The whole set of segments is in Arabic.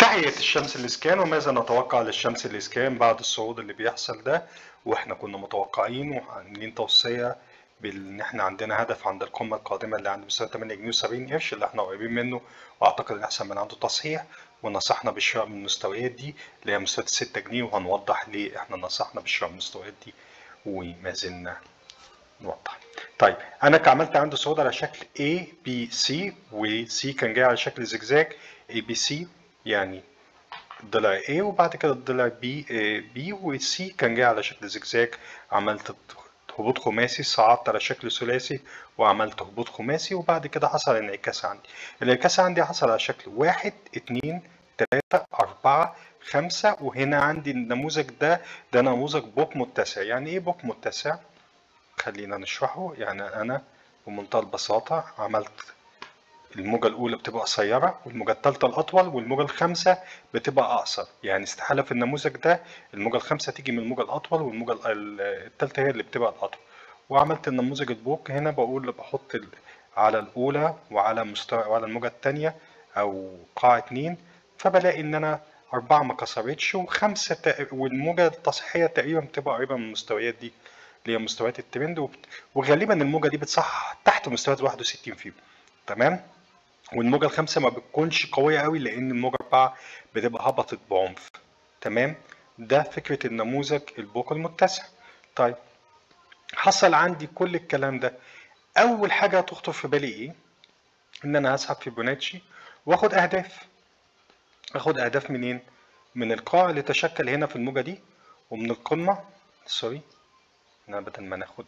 تحية الشمس الإسكان، وماذا نتوقع للشمس الإسكان بعد الصعود اللي بيحصل ده؟ واحنا كنا متوقعين وعاملين توصية بان احنا عندنا هدف عند القمة القادمة اللي عند مستوى 8 جنيه و70 قرش اللي احنا قريبين منه، واعتقد ان احسن من عنده تصحيح، ونصحنا بالشراء من المستويات دي اللي هي مستوى 6 جنيه، وهنوضح ليه احنا نصحنا بالشراء من المستويات دي وما زلنا نوضح. طيب انا عملت عنده صعود على شكل A B C، و C كان جاي على شكل زجزاج A B C، يعني الضلع A وبعد كده الضلع B و C كان جاي على شكل زجزاج. عملت هبوط خماسي، صعدت على شكل ثلاثي وعملت هبوط خماسي، وبعد كده حصل انعكاس عندي. الانعكاس عندي حصل على شكل 1 2 3 4 5، وهنا عندي النموذج ده نموذج بوك متسع. يعني ايه بوك متسع؟ خلينا نشرحه. يعني انا بمنتهى البساطة عملت الموجة الأولى بتبقى قصيرة، والموجة الثالثة الأطول، والموجة الخامسة بتبقى أقصر. يعني استحالة في النموذج ده الموجة الخامسة تيجي من الموجة الأطول، والموجة الثالثة هي اللي بتبقى الأطول. وعملت النموذج البوك هنا، بقول بحط على الأولى وعلى مستوى وعلى الموجة الثانية أو قاع 2، فبلاقي إن أنا 4 ما كسرتش، و5 والموجة التصحيحية تقريبا بتبقى قريبة من المستويات دي اللي هي مستويات الترند، وغالبا الموجة دي بتصحح تحت مستويات 61 فيبو. تمام. والموجة الخامسة ما بتكونش قوية قوي لأن الموجة 4 بتبقى هبطت بعنف. تمام. ده فكرة النموذج البوك المتسع. طيب حصل عندي كل الكلام ده، أول حاجة هتخطر في بالي إيه؟ إن أنا هسحب فيبوناتشي وآخد أهداف. آخد أهداف منين؟ من القاع اللي تشكل هنا في الموجة دي، ومن القمة. سوري، بدل ما ناخد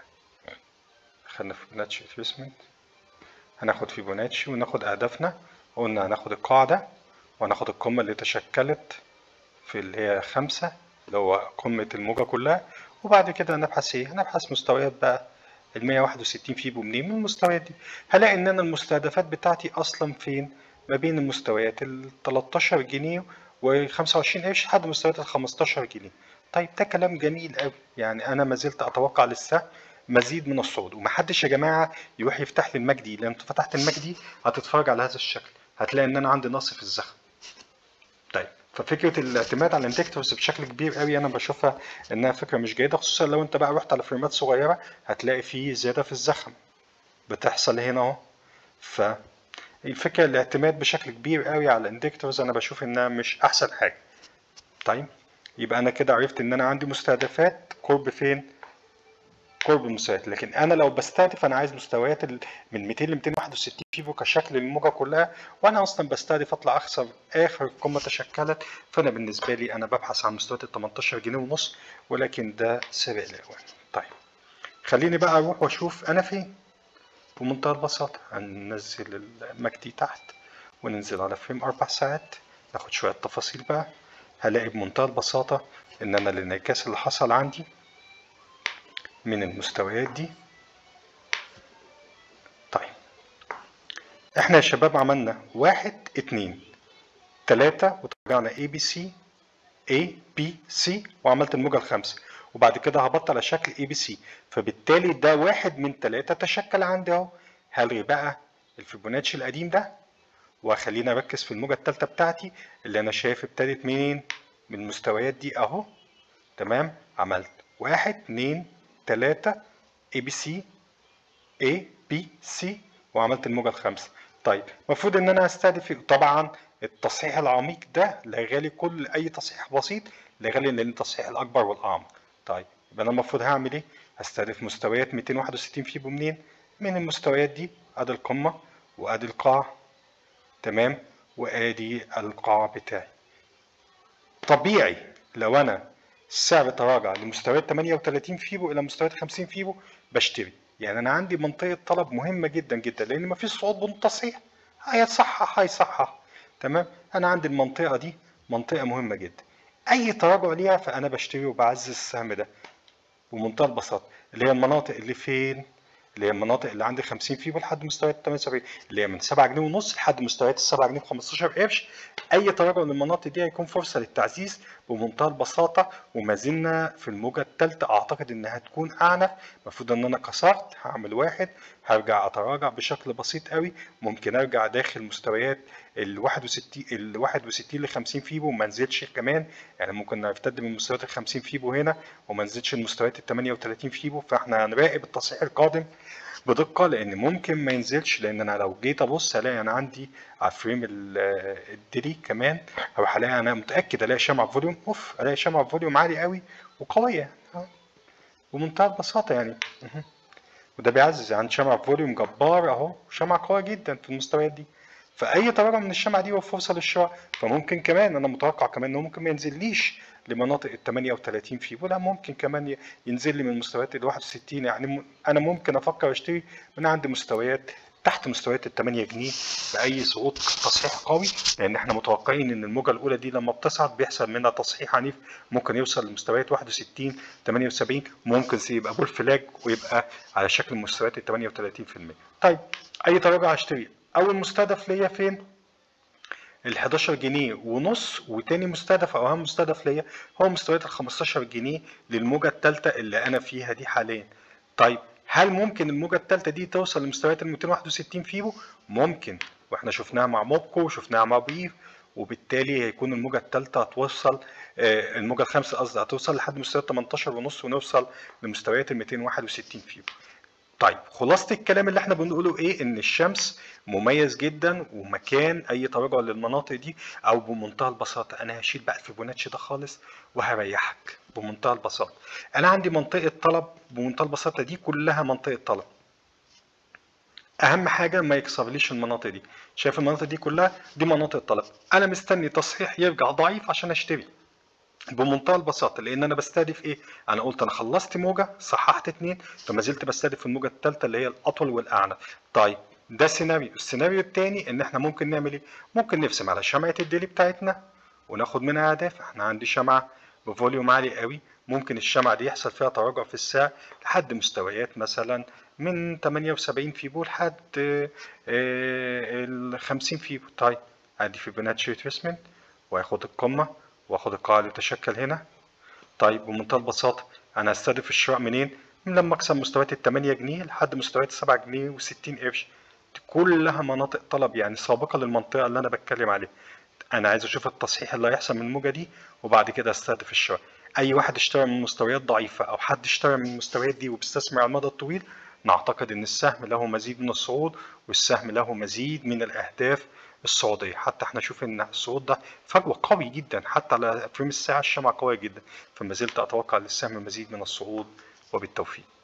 خلينا فيبوناتشي ريتريسمنت، هناخد فيبوناتشي وناخد أهدافنا. قلنا هناخد القاعدة وهناخد القمة اللي تشكلت في اللي هي 5 اللي هو قمة الموجة كلها، وبعد كده هنبحث ايه؟ هنبحث مستويات بقى ال 161 فيبو منين؟ من المستويات دي. هلاقي ان انا المستهدفات بتاعتي اصلا فين؟ ما بين المستويات ال 13 جنيه و 25 قرش لحد مستويات ال 15 جنيه. طيب ده كلام جميل قوي، يعني انا ما زلت اتوقع لسه مزيد من الصعود. ومحدش يا جماعه يروح يفتح لي المجدي، لان انت فتحت المجدي هتتفرج على هذا الشكل هتلاقي ان انا عندي نقص في الزخم. طيب ففكره الاعتماد على الانديكتورز بشكل كبير قوي انا بشوفها انها فكره مش جيده، خصوصا لو انت بقى رحت على فريمات صغيره هتلاقي فيه زياده في الزخم بتحصل هنا اهو. فالفكره الاعتماد بشكل كبير قوي على الانديكتورز انا بشوف انها مش احسن حاجه. طيب يبقى انا كده عرفت ان انا عندي مستهدفات قرب فين؟ قرب المستويات. لكن انا لو بستهدف انا عايز مستويات من 200 ل 261 فيفو كشكل الموجه كلها، وانا اصلا بستهدف اطلع اخسر اخر قمه تشكلت، فانا بالنسبه لي انا ببحث عن مستويات ال 18 جنيه ونص، ولكن ده سابق الاوان. طيب خليني بقى اروح واشوف انا فين. بمنتهى البساطه هننزل المجدي تحت وننزل على فريم 4 ساعات، ناخد شويه تفاصيل بقى. هلاقي بمنتهى البساطه ان انا الانعكاس اللي حصل عندي من المستويات دي. طيب احنا يا شباب عملنا 1 2 3 وترجعنا A B C وعملت الموجة الخامسة، وبعد كده هبطل على شكل A B C، فبالتالي ده 1 من 3 تشكل عندي اهو. هلغي بقى الفيبوناتشي القديم ده وخلينا اركز في الموجة الثالثة بتاعتي اللي انا شايف ابتدت منين؟ من المستويات دي اهو. تمام. عملت 1 2 3 A B C A B C وعملت الموجة الخامسة. طيب المفروض ان انا هستهدف طبعا التصحيح العميق ده لا يغالي كل اي تصحيح بسيط، لا يغالي لان التصحيح الاكبر والاعمق. طيب يبقى انا المفروض هعمل ايه؟ هستهدف مستويات 261 فيبو منين؟ من المستويات دي. ادي القمة وادي القاع. تمام. وادي القاع بتاعي. طبيعي لو انا السعر تراجع لمستويات 38 فيبو الى مستويات 50 فيبو بشتري. يعني انا عندي منطقه طلب مهمه جدا جدا، لان مفيش صعود بدون تصحيح. هيصحح. تمام. انا عندي المنطقه دي منطقه مهمه جدا، اي تراجع ليها فانا بشتري وبعزز السهم ده بمنتهى البساطه، اللي هي المناطق اللي فين؟ اللي هي المناطق اللي عند 50 فيبو لحد مستويات 78، اللي هي من 7 جنيه ونص لحد مستويات 7 جنيه و15 قرش. اي تراجع للمناطق دي هيكون فرصه للتعزيز بمنتهى البساطه. وما زلنا في الموجه الثالثه، اعتقد انها هتكون اعنف. المفروض ان انا كسرت، هعمل واحد، هرجع اتراجع بشكل بسيط قوي. ممكن ارجع داخل مستويات ال 61 ل 50 فيبو وما انزلش كمان. يعني ممكن نرتد من مستويات ال 50 فيبو هنا وما نزلش لمستويات ال 38 فيبو. فاحنا هنراقب التصحيح القادم بدقة، لأن ممكن ما ينزلش. لأن أنا لو جيت أبص ألاقي أنا عندي على فريم الديلي كمان، هروح ألاقي، أنا متأكد ألاقي شمعة فوليوم أوف، ألاقي شمعة فوليوم عالي قوي وقوية بمنتهى البساطة يعني. وده بيعزز عن شمعة فوليوم جبار أهو، شمعة قوية جدا في المستويات دي. فأي تراجع من الشمعة دي هو فرصة للشراء. فممكن كمان، أنا متوقع كمان إنه ممكن ما ينزليش لمناطق ال 38 فيبو، لا ممكن كمان ينزل لي من مستويات ال 61. يعني أنا ممكن أفكر أشتري من عند مستويات تحت مستويات ال 8 جنيه بأي صعود تصحيح قوي. لأن احنا متوقعين إن الموجة الأولى دي لما بتصعد بيحصل منها تصحيح عنيف، ممكن يوصل لمستويات 61 78، ممكن يبقى بول فلاج ويبقى على شكل مستويات ال 38%. طيب أي تراجع هشتري. أول مستهدف ليا فين؟ ال 11 جنيه ونص. وتاني مستهدف او اهم مستهدف ليا هو مستويات ال 15 جنيه للموجه الثالثه اللي انا فيها دي حاليا. طيب هل ممكن الموجه الثالثه دي توصل لمستويات ال 261 فيبو؟ ممكن، واحنا شفناها مع موبكو وشفناها مع بيف. وبالتالي هيكون الموجه الثالثه هتوصل، الموجه الخامسه قصدي، هتوصل لحد مستويات 18 ونص ونوصل لمستويات ال 261 فيبو. طيب خلاصة الكلام اللي احنا بنقوله ايه؟ ان الشمس مميز جدا، ومكان اي تراجع للمناطق دي او بمنتهى البساطة انا هشيل بقى الفيبوناتشي ده خالص وهريحك بمنتهى البساطة. انا عندي منطقة طلب بمنتهى البساطة، دي كلها منطقة طلب. اهم حاجة ما يكسرليش المناطق دي. شايف المناطق دي كلها؟ دي مناطق طلب. انا مستني تصحيح يرجع ضعيف عشان اشتري بمنتهى البساطه. لان انا بستهدف ايه؟ انا قلت انا خلصت موجه، صححت اتنين، فما زلت بستهدف الموجه الثالثه اللي هي الاطول والاعنف. طيب ده سيناريو. السيناريو الثاني ان احنا ممكن نعمل ايه؟ ممكن نرسم على شمعه الديلي بتاعتنا وناخد منها اهداف. احنا عندي شمعه بفوليوم عالي قوي، ممكن الشمعه دي يحصل فيها تراجع في السعر لحد مستويات مثلا من 78 فيبو لحد ال 50 فيبو. طيب ادي فيبوناتشي ريتريسمنت، وهاخد القمه واخد القاع اللي تشكل هنا. طيب بمنتهى البساطة أنا هستهدف الشراء منين؟ من لما أكسر مستويات ال 8 جنيه لحد مستويات 7 جنيه و60 قرش. دي كلها مناطق طلب، يعني سابقة للمنطقة اللي أنا بتكلم عليها. أنا عايز أشوف التصحيح اللي هيحصل من الموجة دي وبعد كده أستهدف الشراء. أي واحد اشترى من مستويات ضعيفة أو حد اشترى من المستويات دي وبيستثمر على المدى الطويل، نعتقد إن السهم له مزيد من الصعود، والسهم له مزيد من الأهداف الصعودية. حتى احنا شوف ان الصعود ده فجوة قوي جدا، حتى على فريم الساعة الشمعة قوية جدا. فما زلت اتوقع للسهم مزيد من الصعود، وبالتوفيق.